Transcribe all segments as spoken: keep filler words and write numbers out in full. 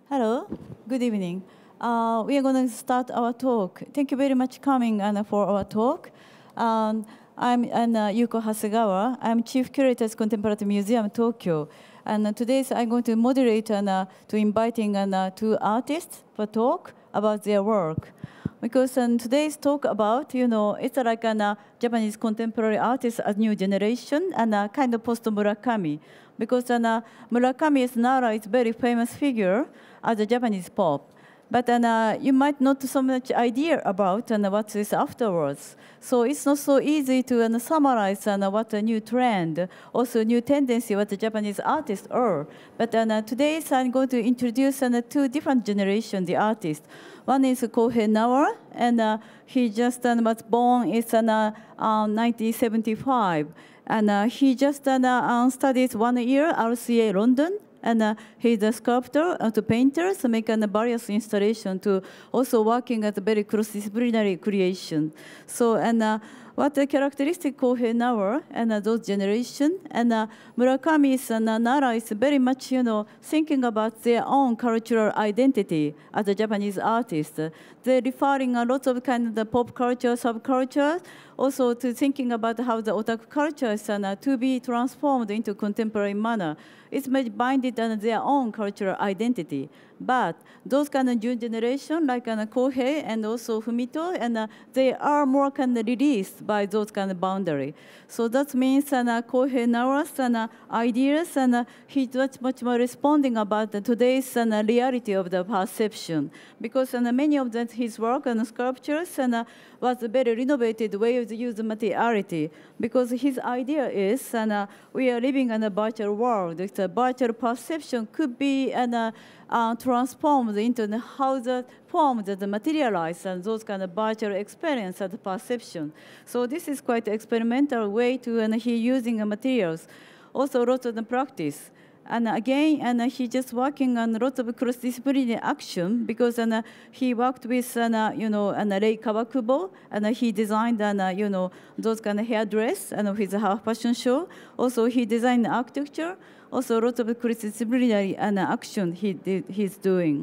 Hello, good evening. Uh, we are going to start our talk. Thank you very much coming uh, for our talk. Um, I'm uh, Yuko Hasegawa. I'm Chief Curator at Contemporary Museum Tokyo. And uh, today so I'm going to moderate and uh, to inviting uh, two artists for talk about their work. Because um, today's talk about, you know, it's like a uh, Japanese contemporary artist, a new generation, and a kind of post-Murakami. Because uh, Murakami is Nawa is a very famous figure as a Japanese pop. But uh, you might not so much idea about uh, what is afterwards. So it's not so easy to uh, summarize uh, what a new trend, also new tendency, what the Japanese artists are. But uh, today so I'm going to introduce uh, two different generations, the artists. One is Kohei Nawa, and uh, he just uh, was born in uh, uh, nineteen seventy-five. And uh, he just uh, uh, studied one year at R C A London. And uh, he's a sculptor, uh, to painter, so make uh, various installations to also working at a very cross-disciplinary creation. So, and uh, what the characteristic Kohei Nawa and uh, those generation, and uh, Murakami and uh, Nara is very much, you know, thinking about their own cultural identity as a Japanese artist. They're referring a lot of kind of the pop culture, subculture, also to thinking about how the otaku culture is uh, to be transformed into contemporary manner. It's binded on their own cultural identity. But those kind of new generation, like uh, Kohei and also Fumito, and uh, they are more kind of released by those kind of boundary. So that means uh, Kohei Nawa's uh, ideas, and uh, he's much, much more responding about the today's uh, reality of the perception. Because uh, many of the, his work and sculptures and, uh, was a very renovated way of the use materiality. Because his idea is, and uh, we are living in a virtual world. It's a virtual perception could be an, uh, uh, transformed into the, how the form that materialize and those kind of virtual experience and perception. So this is quite an experimental way to and he using uh, materials. Also lots of the practice. And again, and he just working on lots of cross-disciplinary action because and, he worked with, and, you know, and Rei Kawakubo, and he designed, and, you know, those kind of hairdress and his fashion show. Also, he designed architecture. Also, lots of cross-disciplinary and action he did, he's doing.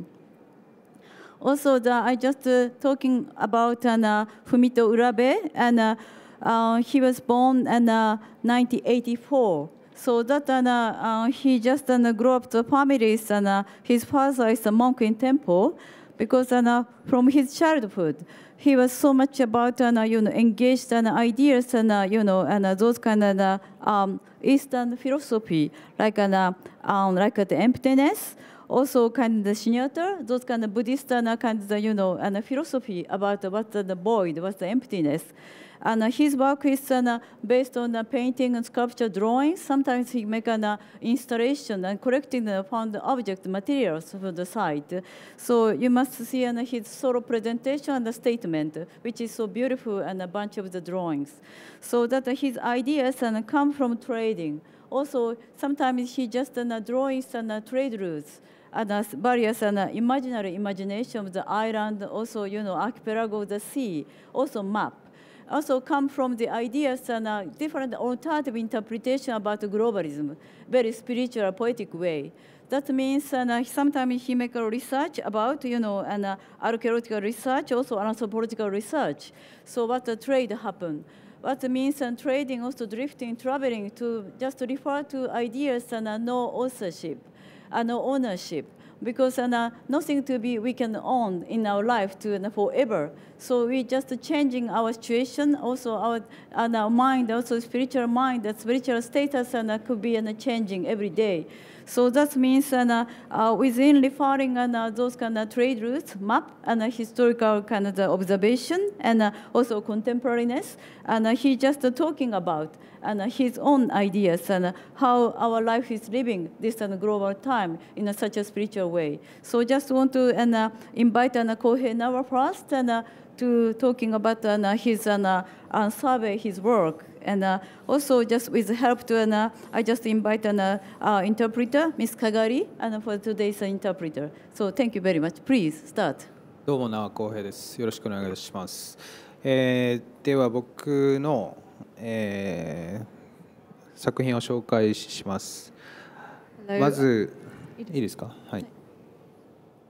Also, the, I just uh, talking about uh, Fumito Urabe, and uh, uh, he was born in uh, nineteen eighty-four. So that uh, uh, he just uh, grew up to families, and uh, his father is a monk in temple, because uh, from his childhood he was so much about uh, you know engaged in ideas and uh, you know and uh, those kind of uh, um, Eastern philosophy, like uh, um, like the emptiness. Also, kind of the Shinyato, those kind of Buddhist and uh, kind of the, you know and philosophy about uh, what's the void, what's the emptiness. And uh, his work is uh, based on uh, painting and sculpture drawings. Sometimes he make an uh, installation and collecting the found object materials for the site. So you must see uh, his solo presentation and the statement, which is so beautiful, and a bunch of the drawings. So that uh, his ideas uh, come from trading. Also, sometimes he just uh, drawings and uh, trade routes. And uh, various uh, imaginary imagination of the island, also, you know, archipelago, the sea, also map. Also come from the ideas and uh, different alternative interpretation about globalism, very spiritual, poetic way. That means uh, sometimes he make a research about, you know, and uh, archaeological research, also anthropological research. So what the trade happened. What means and trading, also drifting, traveling, to just refer to ideas and uh, no authorship, uh, no ownership. Because uh, nothing to be we can own in our life to uh, forever. So we just changing our situation, also our, and our mind, also spiritual mind, that spiritual status and uh, could be uh, changing every day. So that means uh, uh, within referring uh, those kind of trade routes, map, and uh, historical kind of the observation, and uh, also contemporariness, and uh, he just uh, talking about and uh, his own ideas and uh, how our life is living this uh, global time in a, such a spiritual way. So just want to and, uh, invite uh, Kohei Nawa first and uh, to talking about uh, his uh, uh, survey, his work. And uh, also just with help to, uh, I just invite an uh, uh, interpreter, Miss Kagari, and for today's interpreter. So thank you very much. Please start. どうもNawa浩平です。よろしくお願いします。えー、では僕の、えー、作品を紹介します。まずいいですか？はい。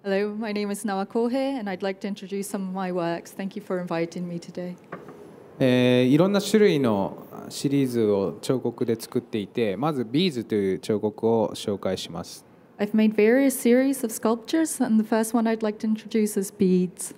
Hello, my name is Nawa Kohei, and I'd like to introduce some of my works. Thank you for inviting me today. えーいろんな種類のシリーズを彫刻で作っていて、まずビーズという彫刻を紹介します。 I've made various series of sculptures, and the first one I'd like to introduce is beads.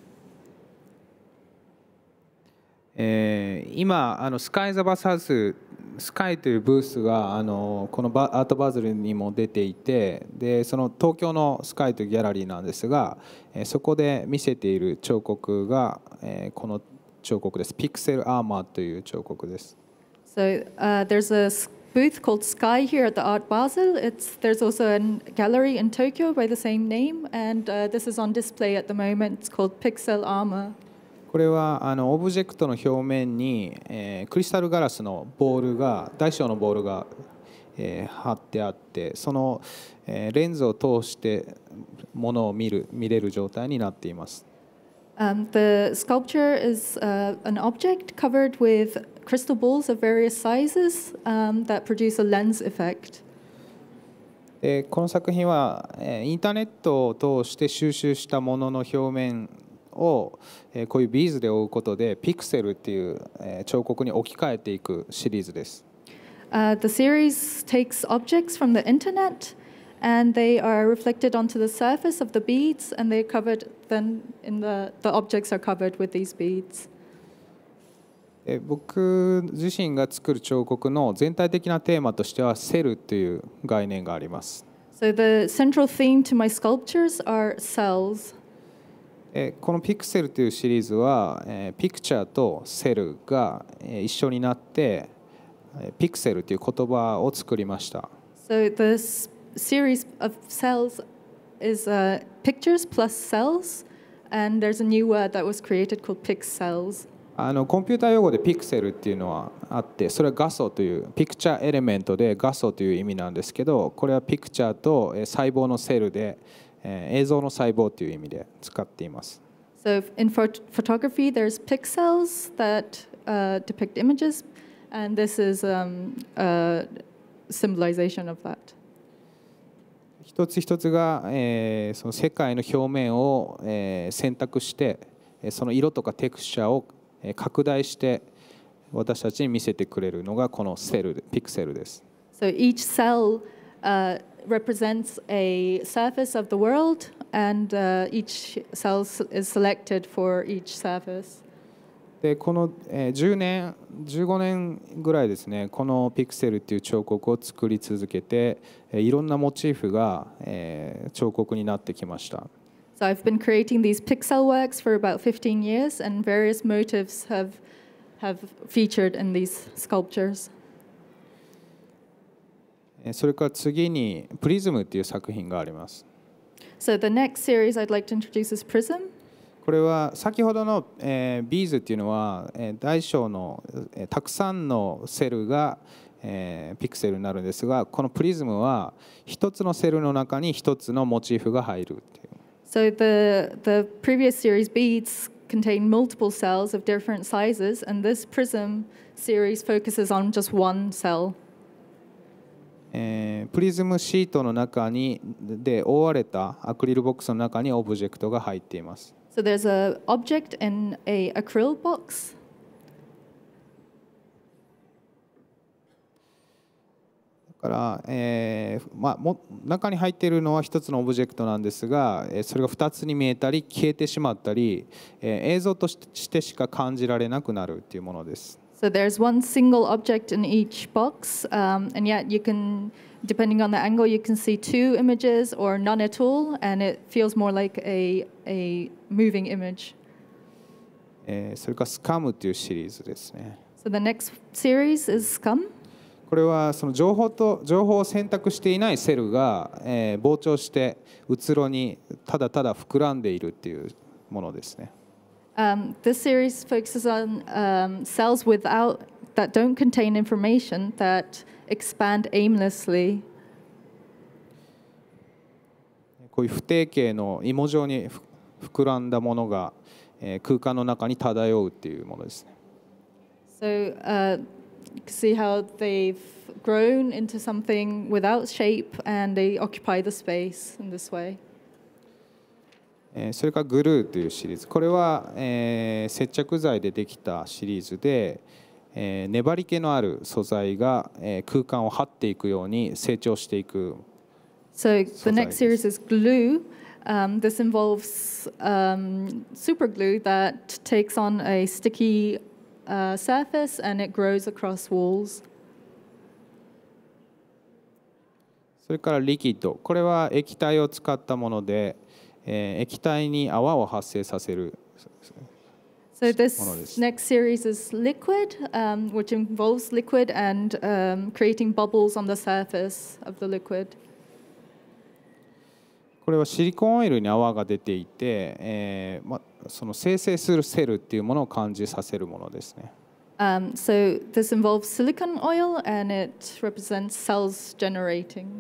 えー今あのスカイ・ザ・バスハウススカイというブースがあのこのバアートバズルにも出ていて、でその東京のスカイというギャラリーなんですが、えーそこで見せている彫刻が、えーこの彫刻です。ピクセルアーマーという彫刻です。 So uh, there's a s- booth called Sky here at the Art Basel. It's there's also a gallery in Tokyo by the same name, and uh, this is on display at the moment. It's called Pixel Armor. これはあのオブジェクトの表面に、えークリスタルガラスのボールが大小のボールが、えー貼ってあって、その、えーレンズを通してものを見る見れる状態になっています。 Um, the sculpture is uh, an object covered with crystal balls of various sizes um, that produce a lens effect. でこの作品は、えーインターネットを通して収集したものの表面を、えーこういうビーズで覆うことでピクセルっていう、えー彫刻に置き換えていくシリーズです。 Uh, the series takes objects from the internet, and they are reflected onto the surface of the beads, and they're covered. Then in the the objects are covered with these beads. えー僕自身が作る彫刻の全体的なテーマとしてはセルという概念があります。 So the central theme to my sculptures are cells. えーこのピクセルというシリーズは、えーピクチャーとセルが、えー一緒になってえーピクセルという言葉を作りました。 So this series of cells is uh, pictures plus cells, and there's a new word that was created called pixels. あのコンピューター用語でピクセルっていうのはあって、それは画素というピクチャーエレメントで画素という意味なんですけど、これはピクチャーとえー細胞のセルで、えー映像の細胞という意味で使っています。 So in phot- photography, there's pixels that uh, depict images, and this is um, a symbolization of that. 一つ一つが、えーその世界の表面を、えー選択してえーその色とかテクスチャーをえー拡大して私たちに見せてくれるのがこのセルピクセルです。 So each cell uh, represents a surface of the world, and uh, each cell s- is selected for each surface. でこの、えーじゅうねんじゅうごねんぐらいですね、このピクセルっていう彫刻を作り続けて、えーいろんなモチーフが、えー彫刻になってきました。 So I've been creating these pixel works for about fifteen years, and various motifs have have featured in these sculptures. えーそれから次にプリズムっていう作品があります。 So the next series I'd like to introduce is Prism. これは先ほどの、えービーズっていうのは、えー大小の、えーたくさんのセルが、えーピクセルになるんですが、このプリズムは一つのセルの中に一つのモチーフが入るっていう。 So the the previous series beads contain multiple cells of different sizes, and this Prism series focuses on just one cell. えープリズムシートの中にで覆われたアクリルボックスの中にオブジェクトが入っています。 So there's a object in a acryl box. だから、えーまあ、も中に入っているのは一つのオブジェクトなんですが、えーそれが二つに見えたり消えてしまったり、えー映像としてしか感じられなくなるというものです。 So there's one single object in each box, um, and yet you can, depending on the angle, you can see two images or none at all, and it feels more like a a moving image. えーそれからスカムというシリーズですね。 So the next series is Scum. これはその情報と情報を選択していないセルが、えー膨張してうつろにただただ膨らんでいるっていうものですね。 Um, this series focuses on um, cells without that don't contain information that expand aimlessly. こういう不定形の芋状にふ膨らんだものが、えー空間の中に漂うっていうものですね。 So uh, you can see how they've grown into something without shape, and they occupy the space in this way. それからグルーというシリーズ、これは、えー、接着剤でできたシリーズで、えー、粘り気のある素材が、えー、空間を張っていくように成長していく。 So the next series is glue. Um, this involves um, super glue that takes on a sticky uh, surface and it grows across walls. それからリキッド、これは液体を使ったもので、えー、液体に泡を発生させる。 So this next series is liquid, um, which involves liquid and um, creating bubbles on the surface of the liquid. これはシリコンオイルに泡が出ていて、えーま、その生成するセルっていうものを感じさせるものですね。 Um, so this involves silicon oil and it represents cells generating.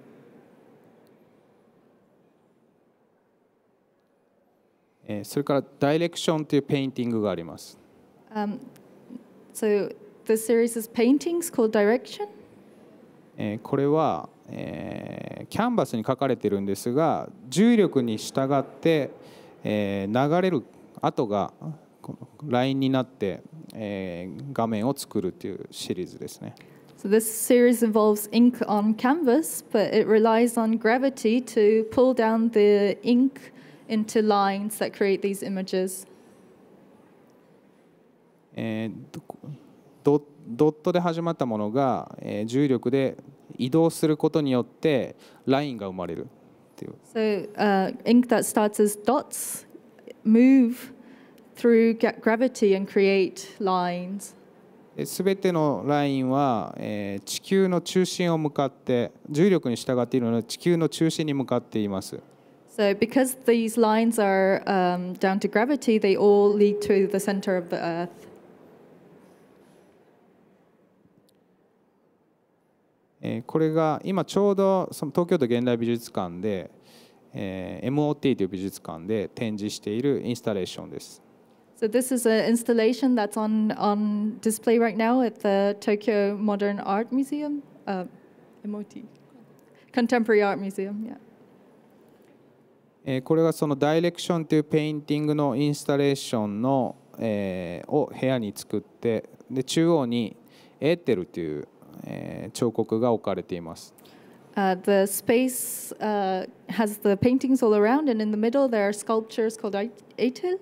えー、それからダイレクションというペインティングがあります。 Um, so this series is paintings called direction. えー、これはえー、キャンバスに書かれているんですが、重力に従って、えー、流れる跡がラインになって、えー、画面を作るというシリーズですね。 So this series involves ink on canvas, but it relies on gravity to pull down the ink into lines that create these images. えー、ド, ドットで始まったものが、えー、重力で移動することによってラインが生まれるっていう。 So, uh, ink that starts as dots move through gravity and create lines. すべてのラインは、えー、地球の中心を向かって重力に従っているので地球の中心に向かっています。 So, because these lines are um, down to gravity, they all lead to the center of the Earth. これが今ちょうどその東京都現代美術館で、えー、エムオーティー という美術館で展示しているインスタレーションです。 So this is an installation that's on on display right now at the Tokyo Modern Art Museum, uh, エムオーティー Contemporary Art Museum. Yeah. えー、これがそのダイレクションというペインティングのインスタレーションの、えー、を部屋に作って、で中央にエーテルという彫刻が置かれています。 Uh, the space uh, has the paintings all around, and in the middle there are sculptures called etel.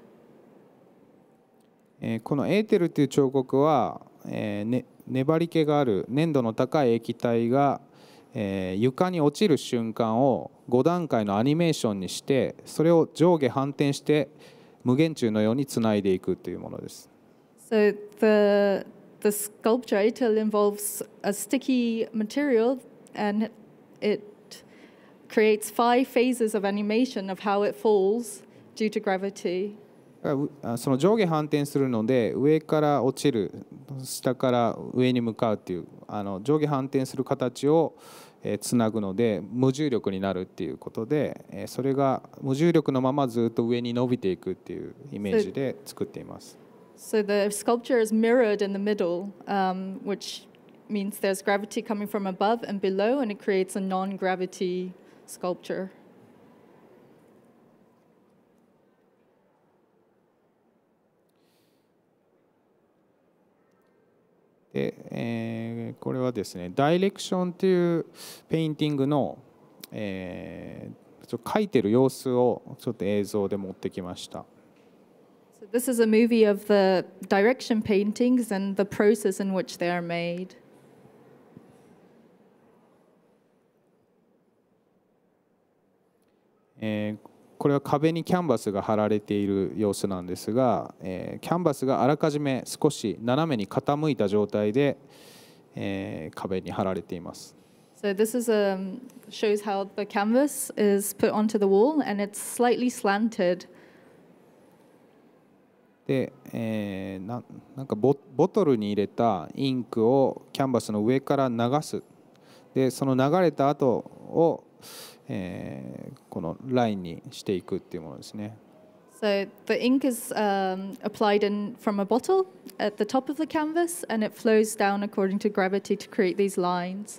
このエーテルという彫刻は、えーね、粘り気がある粘度の高い液体が、えー、床に落ちる瞬間をご段階のアニメーションにして、それを上下反転して無限柱のようにつないでいくというものです。 So the The sculpture etel involves a sticky material and it creates five phases of animation of how it falls due to gravity. その上下反転するので上から落ちる下から上に向かうっていうあの上下反転する形をつなぐので無重力になるっていうことで、それが無重力のままずっと上に伸びていくっていうイメージで作っています。 So the sculpture is mirrored in the middle, um, which means there's gravity coming from above and below, and it creates a non-gravity sculpture. で、えー、これはですね、ダイレクションというペインティングの、えー、ちょっと描いてる様子をちょっと映像で持ってきました。 So this is a movie of the direction paintings and the process in which they are made. えー、これは壁にキャンバスが貼られている様子なんですが、えー、キャンバスがあらかじめ少し斜めに傾いた状態で、えー、壁に貼られています。 So this is um, shows how the canvas is put onto the wall and it's slightly slanted. で、えー、な, なんか ボ, ボトルに入れたインクをキャンバスの上から流す。で、その流れた後を、えー、このラインにしていくっていうものですね。 So the ink is um, applied in from a bottle at the top of the canvas and it flows down according to gravity to create these lines.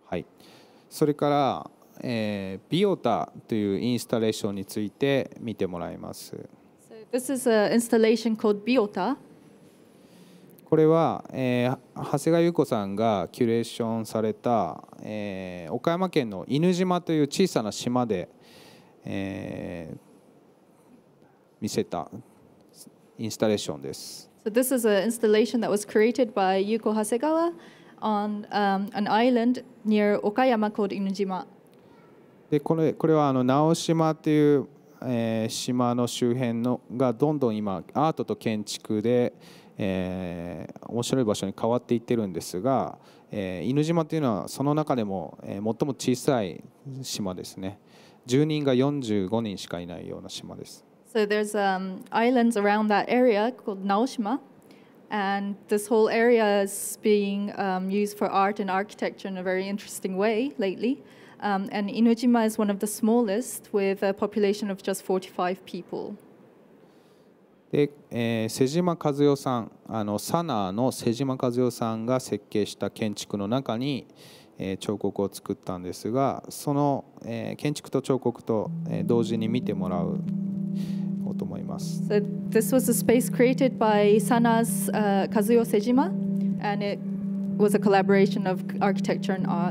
はい、それから、えー、ビオタというインスタレーションについて見てもらいます。 So this is an installation called Biota. これは、えー、長谷川優子さんがキュレーションされた、えー、岡山県の犬島という小さな島で、えー、見せたインスタレーションです。 So this is an installation that was created by Yuko Hasegawa on um, an island near Okayama called Inujima. でこれ、これはあの直島という、えー、島の周辺のがどんどん今アートと建築で、えー、面白い場所に変わっていってるんですが、えー、犬島というのはその中でも、えー、最も小さい島ですね。住人がよんじゅうごにんしかいないような島です。 So there's um, islands around that area called Naoshima, and this whole area is being um, used for art and architecture in a very interesting way lately. Um, and Inujima is one of the smallest, with a population of just forty-five people. で、えー、瀬島和代さん、あのサナーの瀬島和代さんが設計した建築の中に、えー、彫刻を作ったんですが、その、えー、建築と彫刻と、えー、同時に見てもらうと思います。 So this was a space created by Sana's uh, Kazuyo Sejima, and it was a collaboration of architecture and art.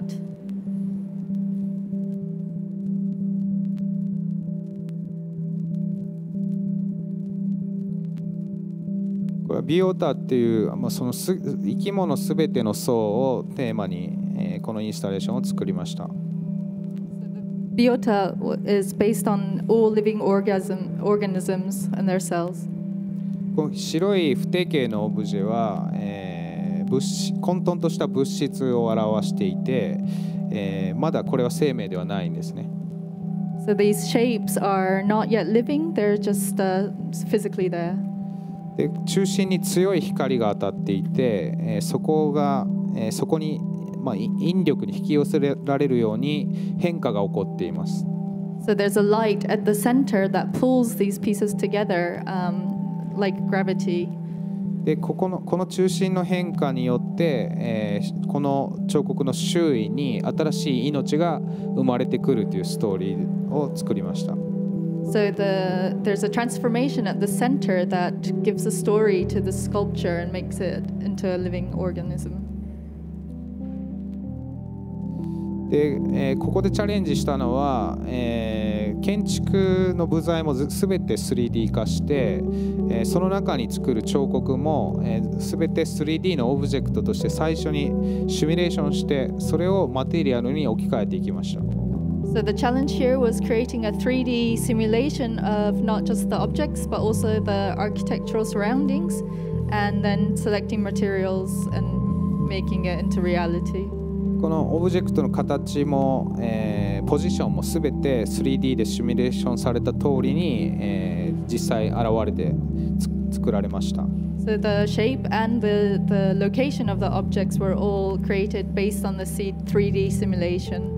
これはビオタっていう、まあ、そのす生き物すべての層をテーマに、えー、このインスタレーションを作りました。 Biota is based on all living organism, organisms and their cells. この白い不定形のオブジェは、えー、物質混沌とした物質を表していて、えー、まだこれは生命ではないんですね。 So these shapes are not yet living, they're just uh, physically there. で中心に強い光が当たっていて、えー、そこが、えー、そこにまあ、引力に引き寄せられるように変化が起こっています。 So there's a light at the center that pulls these pieces together, um, like gravity. でここのこの中心の変化によって、えー、この彫刻の周囲に新しい命が生まれてくるというストーリーを作りました。 So the, there's a transformation at the center that gives a story to the sculpture and makes it into a living organism. でえー、ここでチャレンジしたのは、えー、建築の部材もすべて スリーディー 化して、えー、その中に作る彫刻もすべ、えー、て スリーディー のオブジェクトとして最初にシミュレーションしてそれをマテリアルに置き換えていきました。 So the challenge here was creating a three D simulation of not just the objects but also the architectural surroundings, and then selecting materials and making it into reality. このオブジェクトの形も、えー、ポジションもすべて スリーディー でシミュレーションされた通りに、えー、実際現れて作られました。 So the shape and the, the location of the objects were all created based on the three D simulation.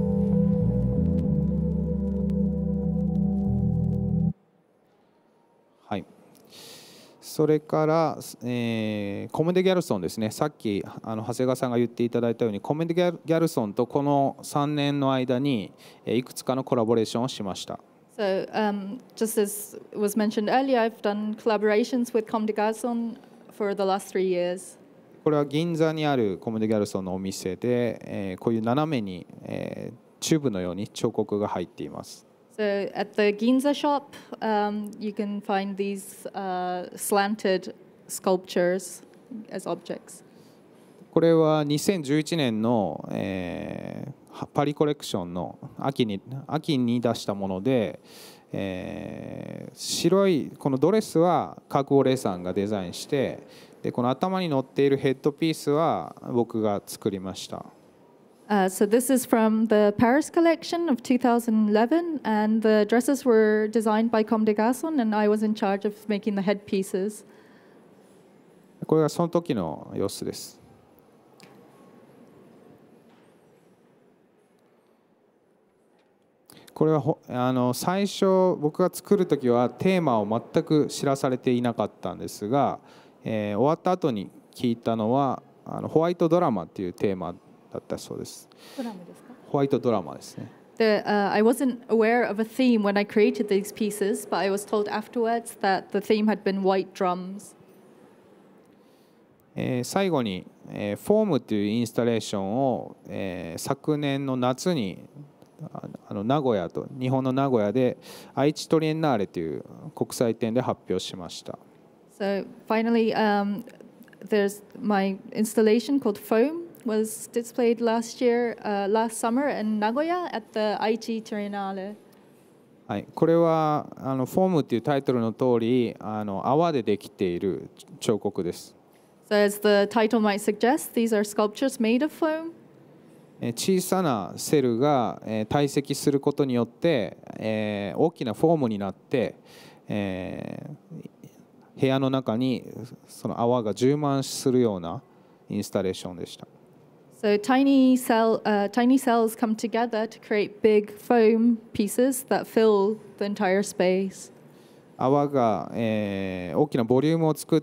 はい。それから、えー、コメデ・ギャルソンですね。さっきあの長谷川さんが言っていただいたようにコメデ・ギャルソンとこのさんねんの間にいくつかのコラボレーションをしました。 So, um, just as was mentioned earlier, I've done collaborations with Comme des Garçons for the last three years. これは銀座にあるコメデ・ギャルソンのお店で、えー、こういう斜めに、えー、チューブのように彫刻が入っています。 So at the Ginza shop, um, you can find these uh, slanted sculptures as objects. これはにせんじゅういちねんの、えー、パリコレクションの秋に秋に出したもので、えー、白いこのドレスはカーク・オレイさんがデザインして、でこの頭に乗っているヘッドピースは僕が作りました。 Uh, so this is from the Paris collection of two thousand eleven, and the dresses were designed by Comme des Garçons, and I was in charge of making the headpieces. これがその時の様子です。これはほあの最初僕が作る時はテーマを全く知らされていなかったんですが、えー、終わった後に聞いたのはあのホワイトドラマっていうテーマだったそうです。 ドラマですか？ ホワイトドラマですね。 The, uh, I wasn't aware of a theme when I created these pieces, but I was told afterwards that the theme had been white drums. えー最後に、えーフォームというインスタレーションを、えー昨年の夏にああの名古屋と日本の名古屋で愛知トリエンナーレという国際展で発表しました。 So finally, um, there's my installation called Foam was displayed last year, uh, last summer in Nagoya at the Aichi Triennale. はい、これはあのフォームというタイトルの通りあの泡でできている彫刻です。 So as the title might suggest, these are sculptures made of foam. えー小さなセルが、えー堆積することによって、えー大きなフォームになって、えー部屋の中にその泡が充満するようなインスタレーションでした。 So tiny cell, uh, tiny cells come together to create big foam pieces that fill the entire space. 泡が、えー大きなボリュームを作って、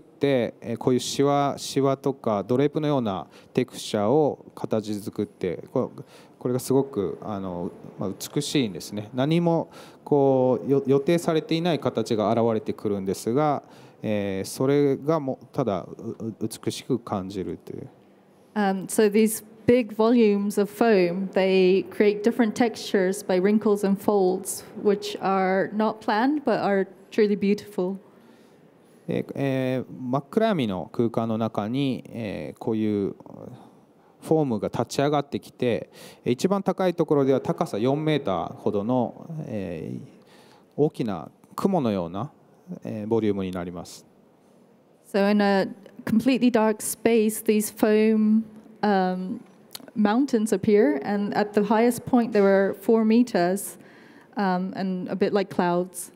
えーこういうシワシワとかドレープのようなテクスチャーを形作ってこれこれがすごくあの、まあ、美しいんですね。何もこうよ予定されていない形が現れてくるんですが、えーそれがもうただうう美しく感じるという。 Um, so these big volumes of foam, they create different textures by wrinkles and folds, which are not planned but are truly beautiful. えーえー真っ暗闇の空間の中に、えーこういうフォームが立ち上がってきて一番高いところでは高さよんメーターほどの、えー大きな雲のような、えーボリュームになります。 So in a completely dark space, these foam um, mountains appear, and at the highest point, they were four meters, um, and a bit like clouds.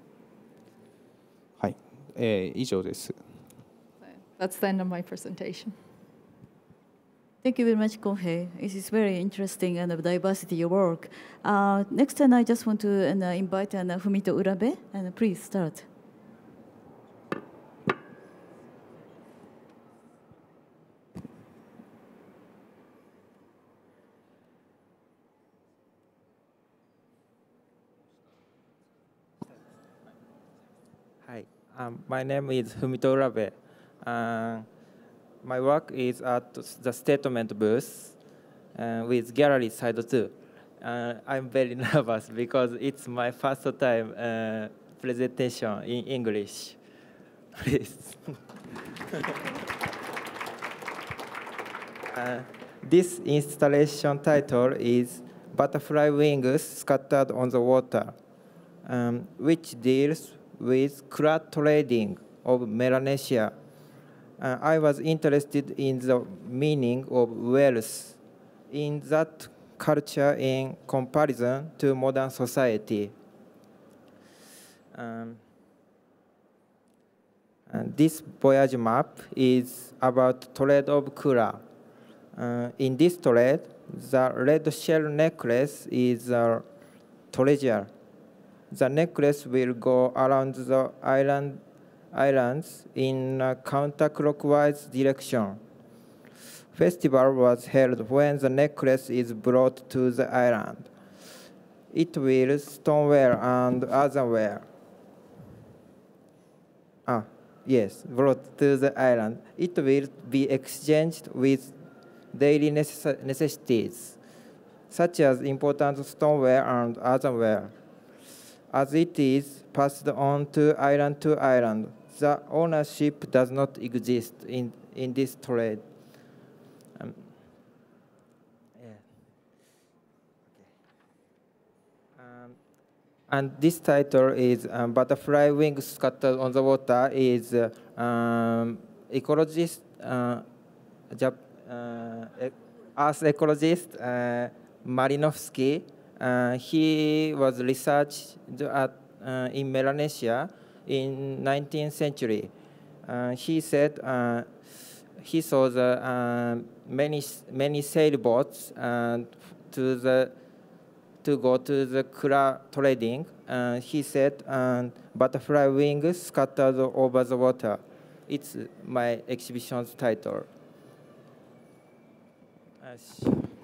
はい、えー以上です。 So that's the end of my presentation. Thank you very much, Kohei. It is very interesting and diversity your work. Uh, next, and I just want to and, uh, invite and, uh, Fumito Urabe, and please start. Hi, um, my name is Fumito Urabe. Uh, my work is at the statement booth uh, with gallery side two. Uh, I'm very nervous because it's my first time uh, presentation in English. Please. uh, this installation title is Butterfly Wings Scattered on the Water, um, which deals with cloud trading of Melanesia. Uh, I was interested in the meaning of wealth in that culture in comparison to modern society. Um, and this voyage map is about trade of Kura. Uh, in this trade, the red shell necklace is a treasure. The necklace will go around the island, islands in a counterclockwise direction. Festival was held when the necklace is brought to the island. It will stoneware and otherware. Ah, yes, brought to the island. It will be exchanged with daily necess necessities, such as important stoneware and otherware. As it is passed on to island to island, the ownership does not exist in, in this trade. Um, yeah. Okay. Um, and this title is um, Butterfly Wings Scattered on the Water is uh, um, ecologist, uh, Jap uh, earth ecologist uh, Marinovsky. Uh, he was researched at, uh, in Melanesia in nineteenth century. Uh, he said uh, he saw the uh, many many sailboats uh, to the to go to the Kura trading. Uh, he said uh, butterfly wings scattered over the water. It's my exhibition's title. Uh,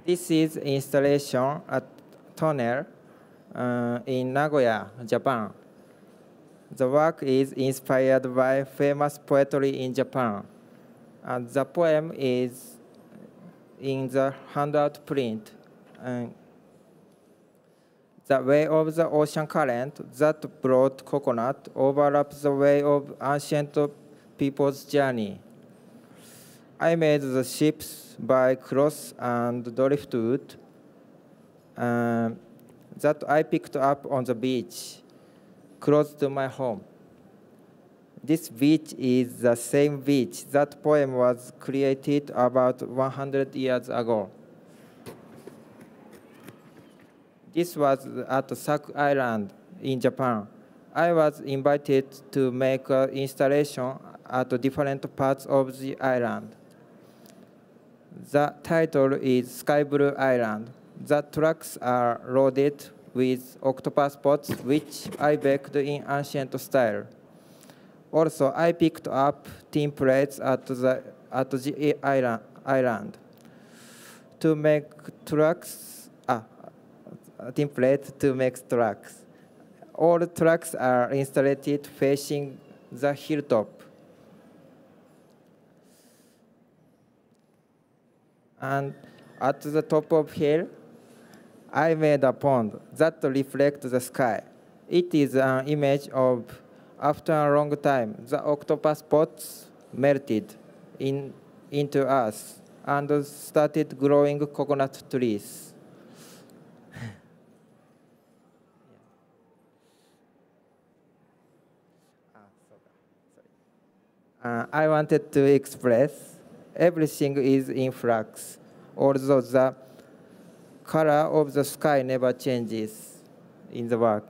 This is installation at tunnel uh, in Nagoya, Japan. The work is inspired by famous poetry in Japan. And the poem is in the handout print. And the way of the ocean current that brought coconut overlaps the way of ancient people's journey. I made the ships by cross and driftwood um, that I picked up on the beach close to my home. This beach is the same beach that poem was created about one hundred years ago. This was at Saku Island in Japan. I was invited to make an installation at different parts of the island. The title is Sky Blue Island. The trucks are loaded with octopus pots, which I baked in ancient style. Also, I picked up tin plates at the, at the island, island to make trucks, ah, tin plate to make trucks. All trucks are installed facing the hilltop. And at the top of hill, I made a pond that reflects the sky. It is an image of after a long time, the octopus pots melted in, into us and started growing coconut trees. uh, I wanted to express everything is in flux, although the color of the sky never changes in the work.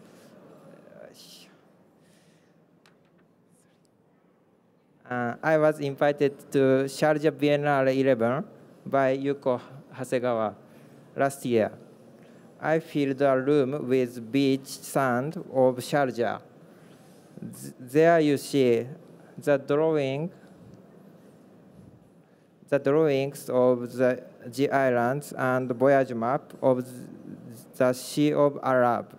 Uh, I was invited to Sharjah Biennale eleven by Yuko Hasegawa last year. I filled a room with beach sand of Sharjah. Th there you see the drawing the drawings of the, the islands and voyage map of the Sea of Arab.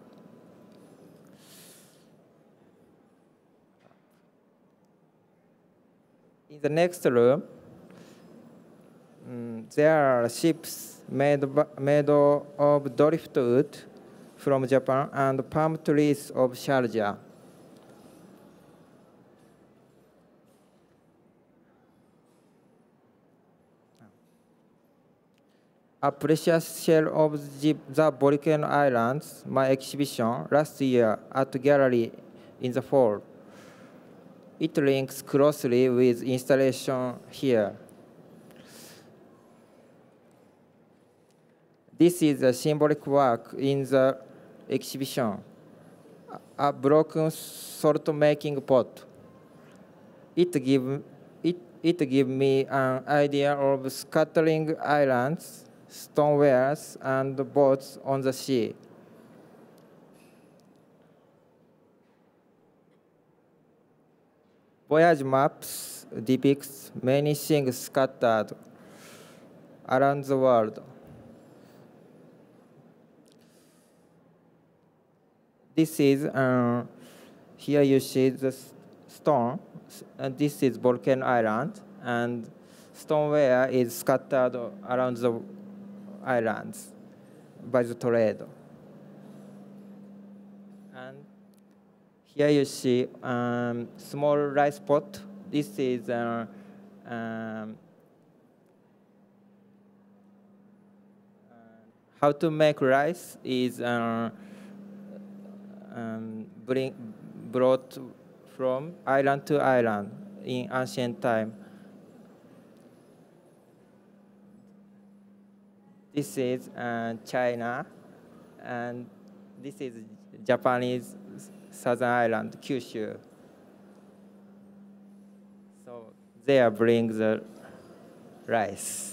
In the next room, um, there are ships made, made of driftwood from Japan and palm trees of Sharjah. A precious shell of the, the volcano islands, my exhibition last year at the gallery in the fall. It links closely with installation here. This is a symbolic work in the exhibition, a broken salt-making pot. It gives it, it give me an idea of scattering islands, stonewares, and boats on the sea. Voyage maps depicts many things scattered around the world. This is, uh, here you see the stone, and this is Volcano Island, and stoneware is scattered around the islands by the tornado. And here you see um, small rice pot. This is uh, um, how to make rice is uh, um, bring, brought from island to island in ancient time. This is uh, China, and this is Japanese southern island, Kyushu. So there bring the rice.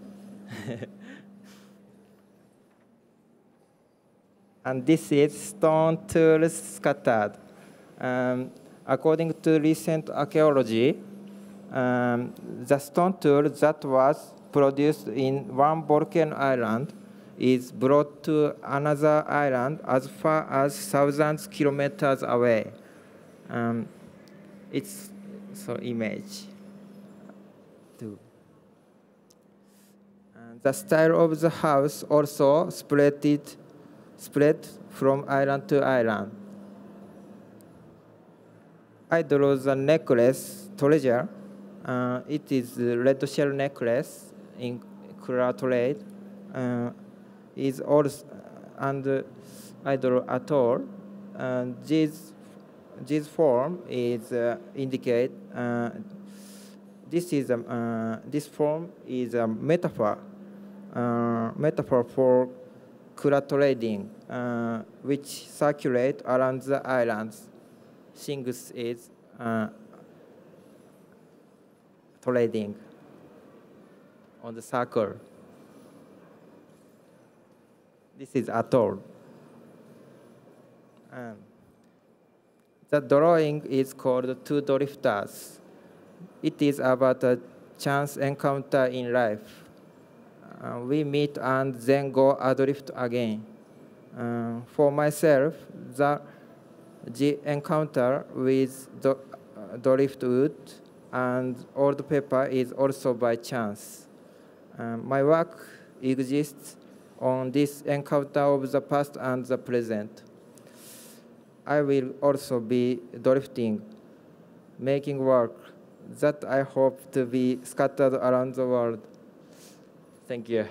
And this is stone tools scattered. Um, according to recent archaeology, um, the stone tool that was produced in one volcano island is brought to another island as far as thousands of kilometers away. Um, it's so image. Two. And the style of the house also spread it, spread from island to island. I drew the necklace treasure. Uh, it is a red shell necklace in Curator. Uh, is also and uh, I drew at all. And this this form is uh, indicate uh, this is a, uh, this form is a metaphor uh, metaphor for curator uh, which circulate around the islands. Things is uh, trading on the circle. This is atoll. Um, the drawing is called Two Drifters. It is about a chance encounter in life. Uh, we meet and then go adrift again. Uh, for myself, the The encounter with the uh, driftwood and old paper is also by chance. Um, my work exists on this encounter of the past and the present. I will also be drifting, making work that I hope to be scattered around the world. Thank you.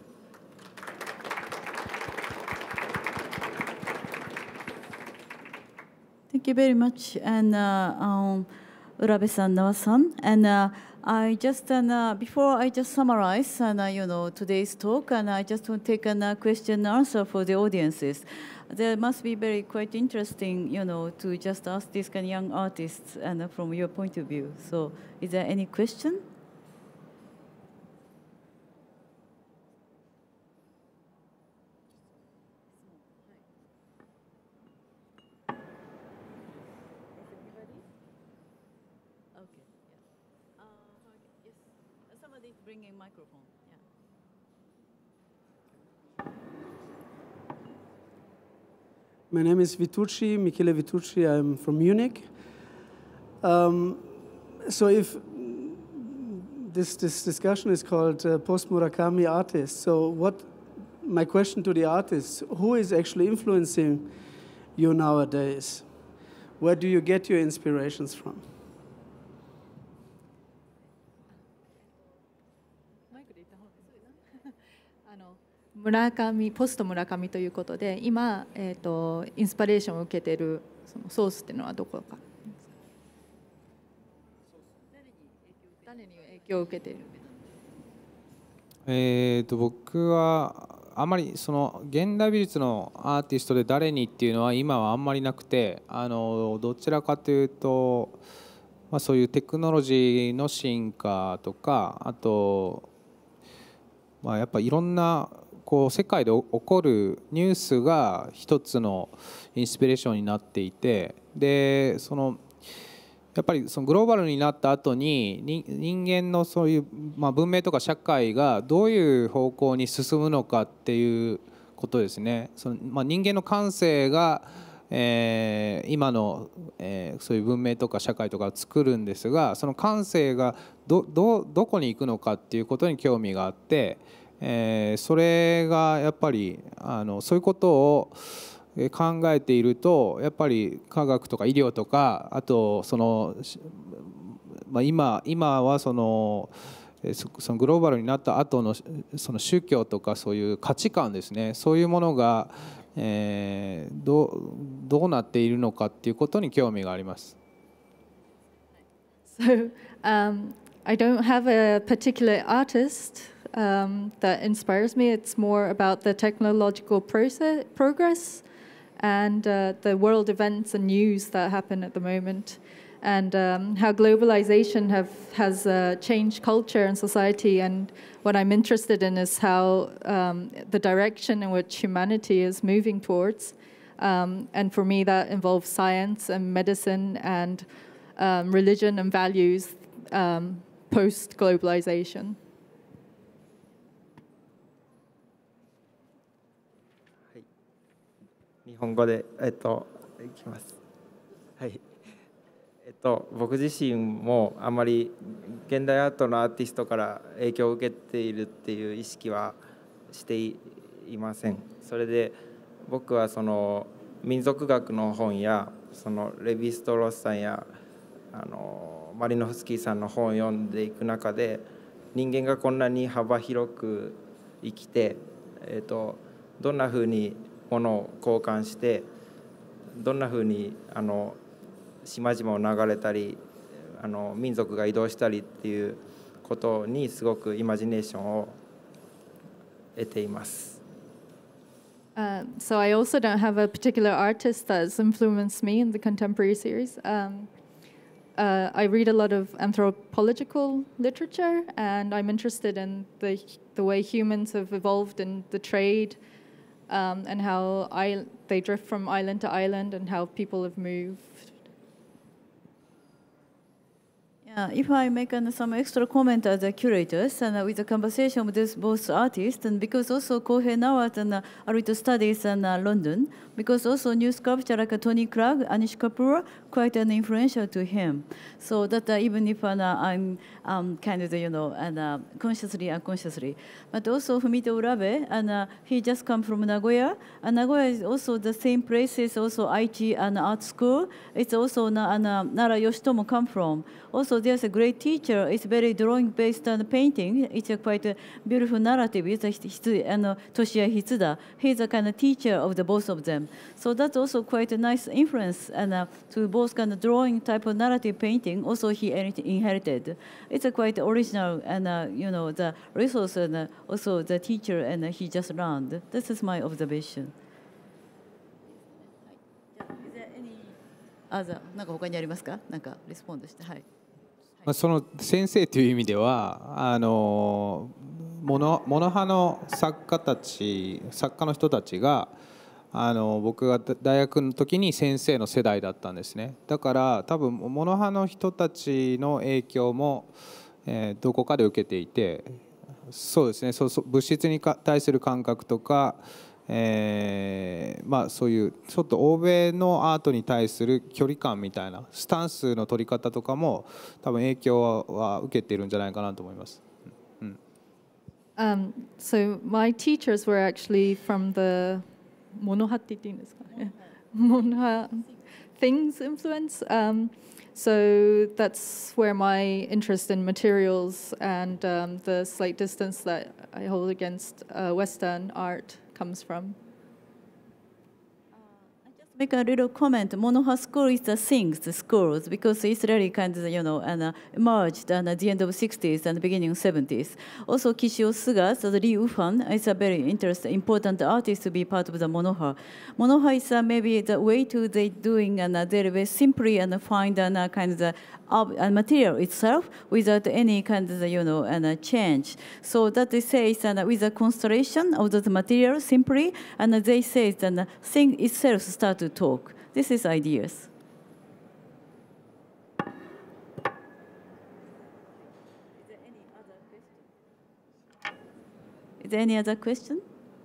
Thank you very much, and uh, um, Urabe-san, Nawa-san. And uh, I just, uh, before I just summarize, and uh, you know, today's talk, and I just want to take a uh, question and answer for the audiences. There must be very quite interesting, you know, to just ask these kind of young artists, and uh, from your point of view. So, is there any question? Bringing microphone. Yeah. My name is Vitucci, Michele Vitucci. I'm from Munich. Um, so if this, this discussion is called uh, post-Murakami artists, so what, my question to the artists, who is actually influencing you nowadays? Where do you get your inspirations from? Murakami、ポスト村上ということで、今、えーと、インスパレーションを受けているそのソースっていうのはどこか。誰に影響を受けている？ えーと僕はあまりその現代美術のアーティストで誰にっていうのは今はあんまりなくて、あのどちらかというと、まあ、そういうテクノロジーの進化とか、あと、まあ、やっぱいろんなこう世界で起こるニュースが一つのインスピレーションになっていて、でそのやっぱりそのグローバルになった後に人間のそういう、まあ、文明とか社会がどういう方向に進むのかっていうことですね。その、まあ、人間の感性が、えー、今の、えー、そういう文明とか社会とかを作るんですが、その感性が ど, ど, どこに行くのかっていうことに興味があって、えー、それがやっぱりあのそういうことを考えていると、やっぱり科学とか医療とか、あとその、まあ、今, 今はそのそのグローバルになった後のその宗教とかそういう価値観ですね、そういうものが、えー、ど, どうなっているのかっていうことに興味があります。 So, um, I don't have a particular artist um, that inspires me. It's more about the technological process, progress and uh, the world events and news that happen at the moment, and um, how globalization have, has uh, changed culture and society. And what I'm interested in is how um, the direction in which humanity is moving towards. Um, and for me, that involves science and medicine and um, religion and values um, post-globalization. 日本語で、えっと、いきます。はい。えっと、僕自身もあまり現代アートのアーティストから影響を受けているっていう意識はしていません。それで僕はその民族学の本やそのレヴィ・ストロースさんやあのマリノフスキーさんの本を読んでいく中で、人間がこんなに幅広く生きて、えっと、どんなふうにものを交換して、どんなふうにあの島々を流れたり、あの民族が移動したりっていうことにすごくイマジネーションを得ています。 Uh, so I also don't have a particular artist that's influenced me in the contemporary series. Um, uh, I read a lot of anthropological literature, and I'm interested in the the way humans have evolved in the trade, um, and how I, they drift from island to island, and how people have moved. Yeah, if I make uh, some extra comment as a curator, and uh, with the conversation with this both artists, and because also Kohei Nawa and uh, Arist studies in uh, London, because also new sculpture like uh, Tony Craig, Anish Kapoor, quite an influential to him. So that uh, even if uh, I'm um, kind of, you know, and uh, consciously, unconsciously, but also Fumito Urabe, and uh, he just come from Nagoya, and Nagoya is also the same place, is also I T and art school. It's also na- and, uh, Nara Yoshitomo come from. Also, there's a great teacher. It's very drawing-based on painting. It's a quite a beautiful narrative. It's a Hitsu, and uh, Toshiya Hitsuda. He's a kind of teacher of the both of them. So that's also quite a nice influence and uh, to both kind of drawing type of narrative painting. Also, he inherited. It's a quite original and uh, you know the resource and uh, also the teacher and uh, he just learned. This is my observation. Is there any other なんか他にありますか？なんかレスポンドしてはい。 まあその先生という意味ではあのモノモノ派の作家たち作家の人たちがあの僕が大学の時に先生の世代だったんですね。だから多分モノ派の人たちの影響も、えー、どこかで受けていて、そうですね、そうそう物質に対する感覚とか、えー、まあそういうちょっと欧米のアートに対する距離感みたいなスタンスの取り方とかも多分影響は受けているんじゃないかなと思います。うん、 um, so my teachers were actually from the Monoha って言っていいんですかね。Monoha things influence. Um, so that's where my interest in materials and um, the slight distance that I hold against uh, Western art comes from. Make a little comment. Monoha school is the things, the schools, because it's really kind of, you know, and uh, emerged at the end of the sixties and the beginning of seventies. Also, Kishio Suga, so the Lee Ufan, is a very interesting, important artist to be part of the Monoha. Monoha is uh, maybe the way to they doing and uh, they're very simply and find and uh, kind of the uh, material itself without any kind of, you know, and uh, change. So that they say is uh, with the constellation of the material simply, and uh, they say that the thing itself start to talk. This is ideas. Is there any other question? Is there any other question?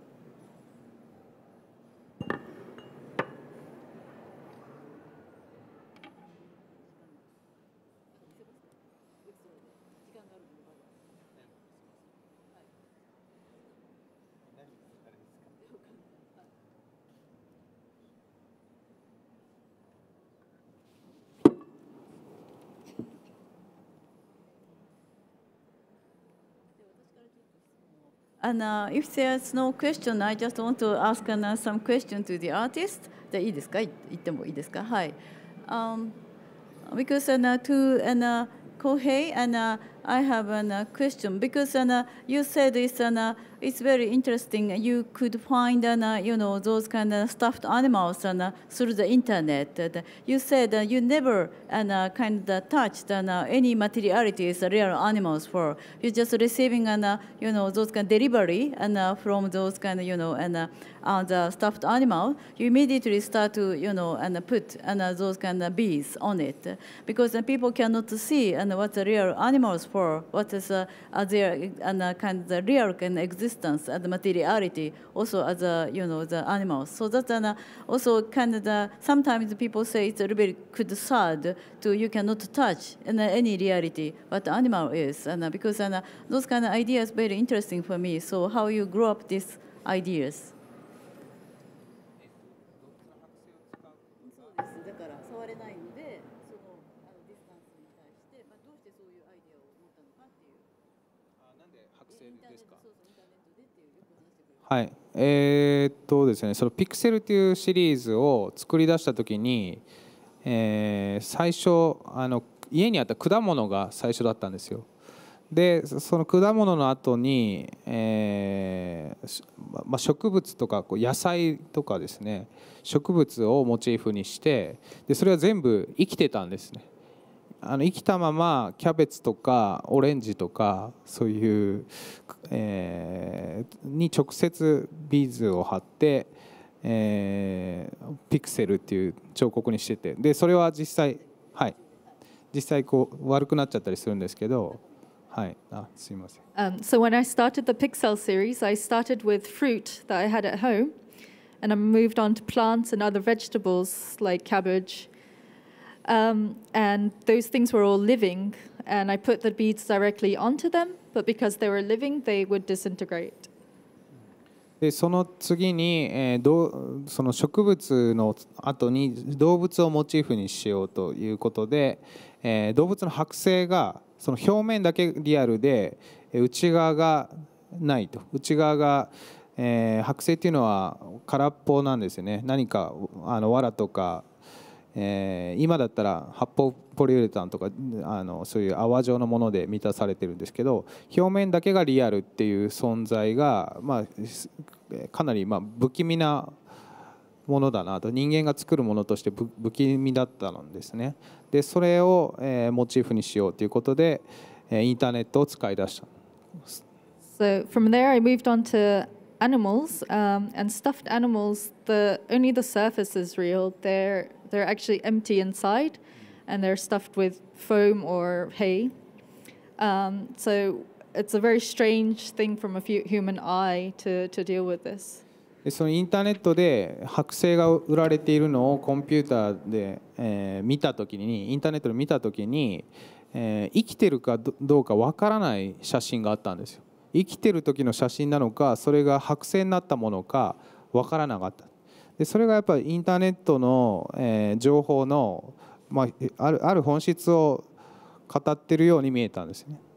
And uh, if there's no question, I just want to ask uh, some question to the artist. でいいですか？言ってもいいですか？はい。Um, because uh, to and uh, Kohei and uh, I have a uh, question because uh, you said it's uh, it's very interesting. You could find uh, you know those kind of stuffed animals uh, through the internet. Uh, you said uh, you never uh, kind of touched uh, any materialities real animals for. You're just receiving uh, you know those kind of delivery and uh, from those kind of you know and uh, uh, the stuffed animal. You immediately start to you know and put uh, those kind of bees on it because uh, people cannot see and uh, what the real animals for. for what is uh, uh, their and uh, kind of the real kind of existence and the materiality also as a you know the animals. So that and uh, also kind of the sometimes people say it's a little bit could sad to you cannot touch in uh, any reality what the animal is, and uh, because and uh, those kind of ideas very interesting for me. So how you grow up these ideas. だから触れないので、そのあのディスタンスに対して、まあどうしてそういうアイデアを持ったのかっていう。あ、なんで剥製ですか？そうそうインターネットでっていうよく話してくれる。はい、えー、っとですね、そのピクセルというシリーズを作り出したときに、えー、最初あの家にあった果物が最初だったんですよ。でその果物の後に、えーまあ、植物とかこう野菜とかですね植物をモチーフにしてでそれは全部生きてたんですね。あの生きたままキャベツとかオレンジとかそういう、えー、に直接ビーズを貼って、えー、ピクセルっていう彫刻にしててでそれは実際はい実際こう悪くなっちゃったりするんですけど。Um, so when I started the Pixel series, I started with fruit that I had at home, and I moved on to plants and other vegetables like cabbage. Um, and those things were all living, and I put the beads directly onto them, but because they were living, they would disintegrate. でその次に、えー、どその植物の後に動物をモチーフにしようということで、えー、動物の剥製がその表面だけリアルで内側がないと内側が、えー、剥製っていうのは空っぽなんですよね。何かあの藁とか、えー、今だったら発泡ポリウレタンとかあのそういう泡状のもので満たされてるんですけど表面だけがリアルっていう存在が、まあ、かなりまあ不気味なものだなと人間が作るものとして不気味だったんですね。でそれを、えー、モチーフにしようということで、えー、インターネットを使い出した。 So from there I moved on to animals um, and stuffed animals. The only the surface is real. They're they're actually empty inside, and they're stuffed with foam or hay. Um, so it's a very strange thing from a human eye to to deal with this. そのインターネットで剥製が売られているのをコンピューターで、えー、見たときにインターネットで見たときに、えー、生きてるかどうかわからない写真があったんですよ。生きてる時の写真なのかそれが剥製になったものかわからなかった。でそれがやっぱりインターネットの、えー、情報の、まあ、ある、ある本質を語っているように見えたんですね。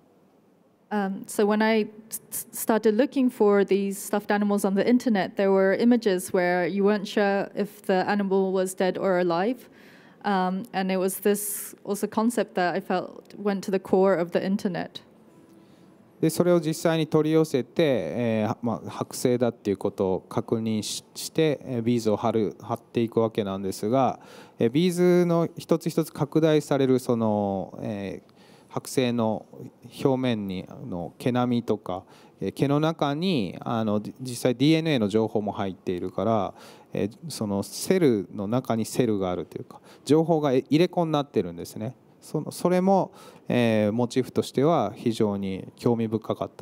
Um, so when I started looking for these stuffed animals on the internet, there were images where you weren't sure if the animal was dead or alive. Um, and it was this also concept that I felt went to the core of the internet. でそれを実際に取り寄せて、えーまあ、剥製だっていうことを確認 し, してビーズを貼る貼っていくわけなんですが、えー、ビーズの一つ一つ拡大されるその、えー剥製の表面にの毛並みとか毛の中にあの実際 ディーエヌエー の情報も入っているから、えそのセルの中にセルがあるというか情報が入れ子になってるんですね。そのそれも、えー、モチーフとしては非常に興味深かった。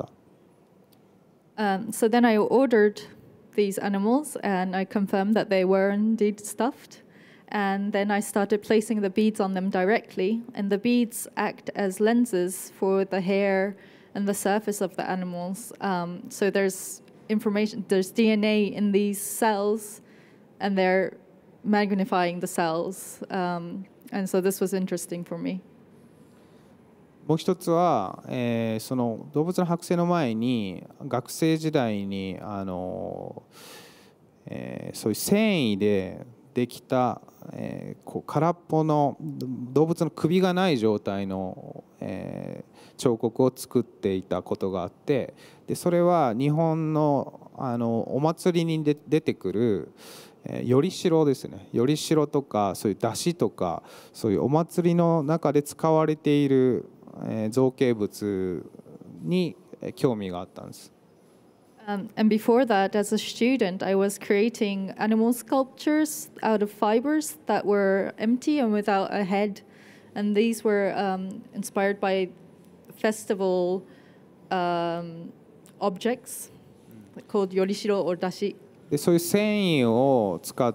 Um, so then I ordered these animals and I confirmed that they were indeed stuffed. And then I started placing the beads on them directly, and the beads act as lenses for the hair and the surface of the animals. Um, so there's information, there's D N A in these cells, and they're magnifying the cells. Um, and so this was interesting for me. もう一つは、えー、その動物の剥製の前に学生時代にあの、えー、そういう繊維でできた、えー、こう空っぽの動物の首がない状態の、えー、彫刻を作っていたことがあってでそれは日本の、あのお祭りにで出てくる、えー、よりしろですねよりしろとかそういう出汁とかそういうお祭りの中で使われている、えー、造形物に興味があったんです。 Um, and before that, as a student, I was creating animal sculptures out of fibers that were empty and without a head. And these were um, inspired by festival um, objects called yorishiro or dashi. でそういう繊維を使った、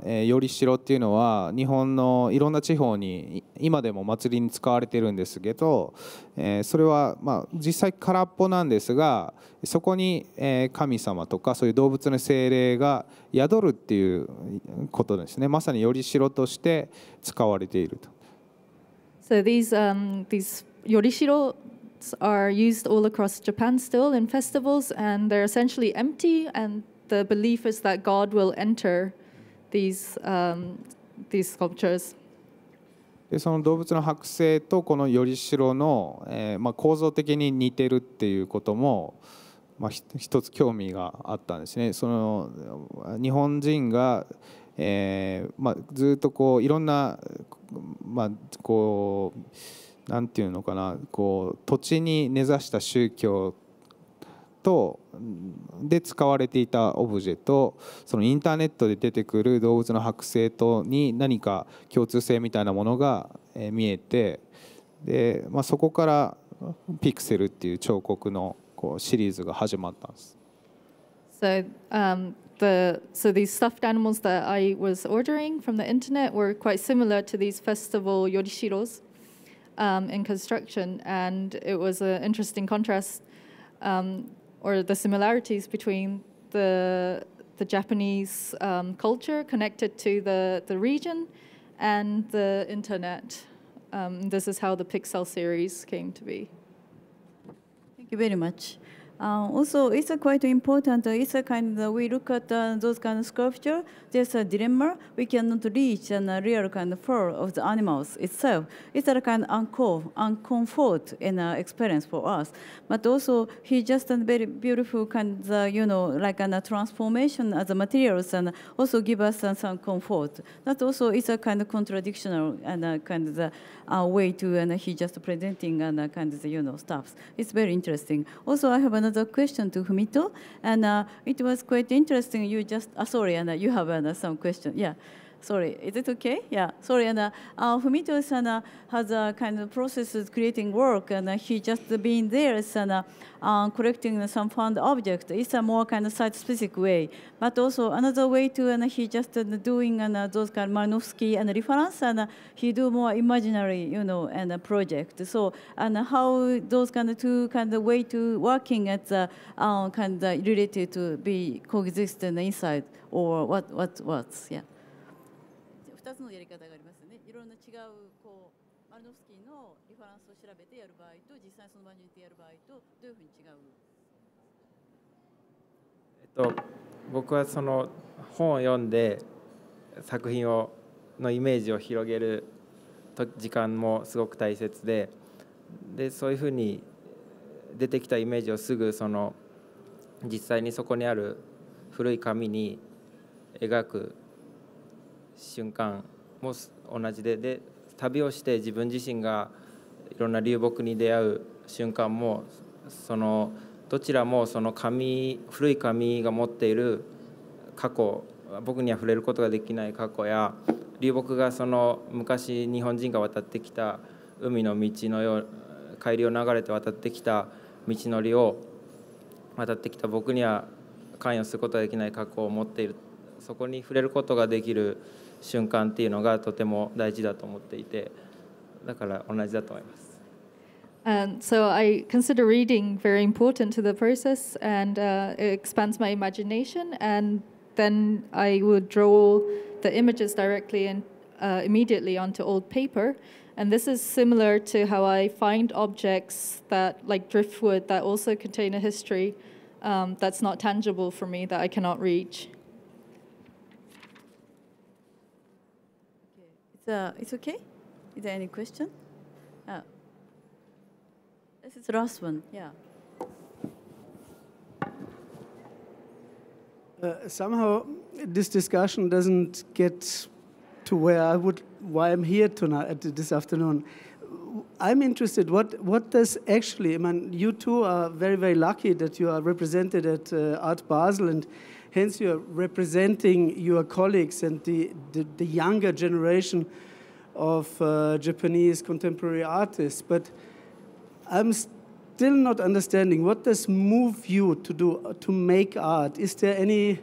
えー、よりしろっていうのは日本のいろんな地方に今でも祭りに使われてるんですけど、えー、それは、まあ、実際空っぽなんですがそこに、えー、神様とかそういう動物の精霊が宿るっていうことですね。まさによりしろとして使われていると。 So these um, these yorishiro are used all across Japan still in festivals, and they're essentially empty, and the belief is that God will enter these um, these sculptures. でその動物の剥製とこのよりしろの、えーまあ、構造的に似てるっていうことも、まあ、一つ興味があったんですね。その日本人が、えーまあ、ずっとこういろんな、まあ、こうなんていうのかなこう土地に根ざした宗教とで使われていたオブジェとそのインターネットで出てくる動物の剥製とに何か共通性みたいなものが見えてで、まあ、そこからピクセルっていう彫刻のこうシリーズが始まったんです。 So, um, the so these stuffed animals that I was ordering from the internet were quite similar to these festival yorishiros um, in construction, and it was an interesting contrast. Um, or the similarities between the the Japanese um, culture connected to the, the region and the internet. Um, this is how the Pixel series came to be. Thank you very much. Uh, also, it's a quite important. Uh, it's a kind of, we look at uh, those kind of sculpture. There's a dilemma. We cannot reach a uh, real kind of fur of the animals itself. It's a kind of uncomfort, uncomfort in uh, experience for us. But also, he just a very beautiful kind of, uh, you know, like a uh, transformation as a materials and also give us uh, some comfort. That also is a kind of contradictional and uh, kind of the uh, way to and uh, he just presenting and uh, kind of the, you know stuffs. It's very interesting. Also, I have another. Another question to Fumito, and uh, it was quite interesting. You just uh, sorry, and uh, you have uh, some question. Yeah, sorry. Is it okay? Yeah, sorry. And uh, uh, Fumito uh, has a kind of process of creating work, and uh, he just been there and uh, uh, collecting some found object. It's a more kind of site-specific way, but also another way to, and uh, he just uh, doing uh, those kind of Malinowski and reference, and uh, he do more imaginary, you know, and a project. So and how those kind of two kind of way to working at the uh, kind of related to be coexist in the inside or what what what's yeah. ふたつのやり方がありますね。いろんな違うこうマルノフスキーのリファランスを調べてやる場合と実際その場にいてやる場合とどういうふうに違う？ えっと僕はその本を読んで作品をのイメージを広げる時間もすごく大切で、でそういうふうに出てきたイメージをすぐその実際にそこにある古い紙に描く瞬間も同じで、で旅をして自分自身がいろんな流木に出会う瞬間もそのどちらもその紙古い紙が持っている過去、僕には触れることができない過去や流木がその昔日本人が渡ってきた海の道のよう海流を流れて渡ってきた道のりを渡ってきた僕には関与することができない過去を持っている、そこに触れることができる瞬間っていうのがとても大事だと思っていて、だから同じだと思います。 And so I consider reading very important to the process, and uh, it expands my imagination, and then I would draw the images directly and uh, immediately onto old paper. And this is similar to how I find objects that, like driftwood, that also contain a history um, that's not tangible for me, that I cannot reach. Uh, it's okay? Is there any question? Uh, this is the last one, yeah. Uh, somehow this discussion doesn't get to where I would, why I'm here tonight, this afternoon. I'm interested, what, what does actually, I mean, you two are very, very lucky that you are represented at uh, Art Basel, and hence you are representing your colleagues and the, the, the younger generation of uh, Japanese contemporary artists. But I'm still not understanding, what does move you to do, to make art? Is there any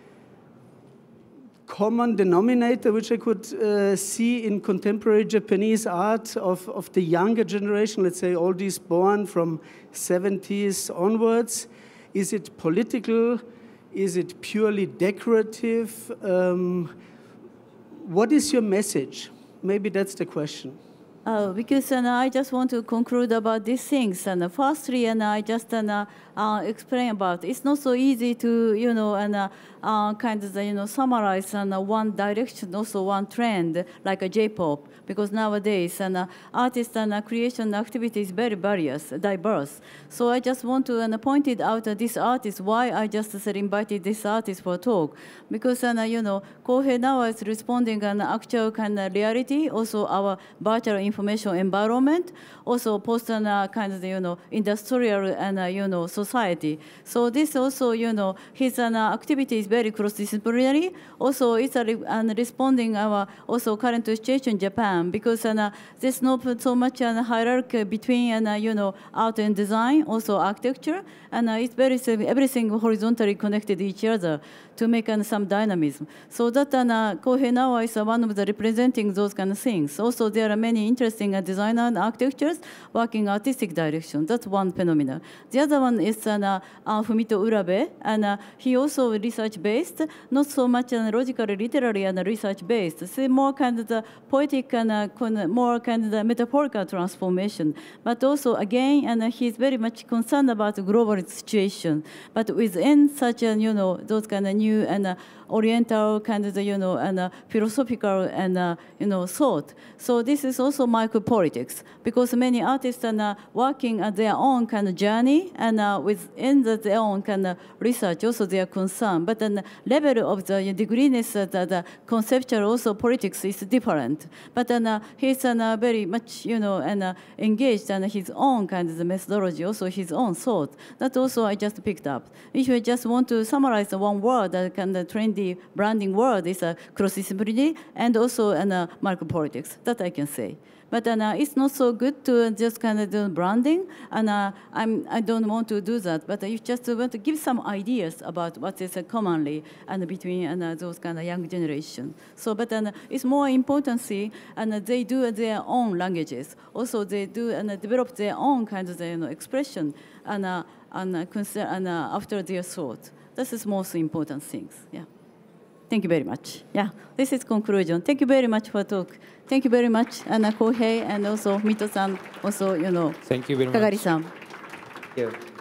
common denominator which I could uh, see in contemporary Japanese art of, of the younger generation, let's say all these born from seventies onwards? Is it political? Is it purely decorative? Um, what is your message? Maybe that's the question. Uh, because uh, I just want to conclude about these things. And uh, firstly, and I just uh, uh, explain about it's not so easy to you know and uh, uh, kind of you know summarize and uh, one direction, also one trend like a J-pop. Because nowadays, and uh, artist and uh, creation activity is very various, diverse. So I just want to uh, point it out uh, this artist, why I just said invited this artist for a talk. Because uh, you know, Kohei Nawa is responding an actual kind of reality, also our virtual information environment, also post and uh, kind of you know industrial and uh, you know society. So this also you know his uh, activity is very cross-disciplinary. Also, it's a re and responding our also current situation in Japan. Because uh, there's not so much uh, hierarchy between uh, you know art and design, also architecture, and uh, it's very everything horizontally connected to each other to make uh, some dynamism. So that uh, Kohei Nawa is uh, one of the representing those kind of things. Also, there are many interesting uh, designer and architectures working artistic direction. That's one phenomenon. The other one is uh, uh, Fumito Urabe, and uh, he also research based, not so much uh, logical, literary, and research based. So more kind of the poetic and uh, more kind of the metaphorical transformation. But also again, and uh, he's very much concerned about the global situation. But within such a you know those kind of new and uh, Oriental kind of the, you know and uh, philosophical and uh, you know thought. So this is also micropolitics because many artists are uh, working at their own kind of journey and uh, within the, their own kind of research also they are concerned. But the level of the degreeness of the, the conceptual also politics is different. But then uh, he's uh, very much you know and uh, engaged in his own kind of the methodology, also his own thought. That also I just picked up. If you just want to summarize the one word that kind of trendy branding word is a uh, cross-disciplinary and also an uh, micropolitics. That I can say. But uh, it's not so good to just kind of do branding, and uh, I'm, I don't want to do that. But you just want to give some ideas about what is uh, commonly and between and uh, those kind of young generation. So, but uh, it's more importancy, and uh, they do their own languages. Also, they do and uh, develop their own kind of you know, expression and uh, and, uh, concern, and uh, after their thought. This is most important things. Yeah. Thank you very much. Yeah, this is conclusion. Thank you very much for talk. Thank you very much, Anna Kohei, and also Mito-san, also, you know, Thank you very much. Kagari-san. Thank you.